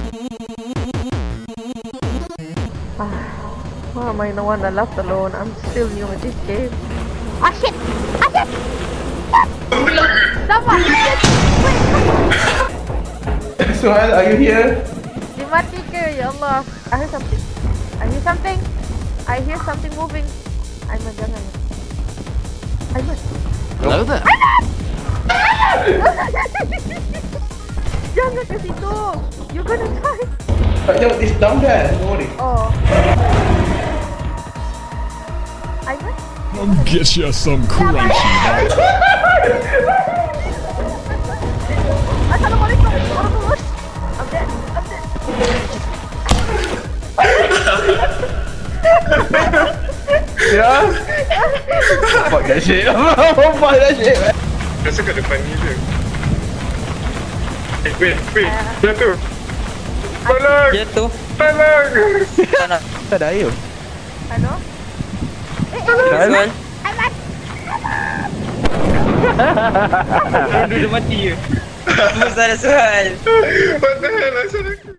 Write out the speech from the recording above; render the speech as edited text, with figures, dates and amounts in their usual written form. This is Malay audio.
Why am I the one that left alone? I'm still new at this game. Ah shit! Ah shit! Someone! Suhail, are you here? Dimati ke? Ya Allah. I hear something. I hear something. I hear something moving. Aiman, jangan. Aiman. Hello there. Jangan ke situ. You're gonna die. No, it's down there. Don't worry. Oh. Aiman? I'll get you some crunchy. Assalamualaikum. Warahmatullahi. I'm dead. I'm dead. Yeah? Fuck that shit. Fuck that shit, man. Rasa kat depan ni je. Wait. Dia tu. Tolong! Dia tu. Tolong! Tak ada air. Hello? Suhail. Aiman. Dia dah mati je. Apa salah Suhail? What the hell? Asal aku?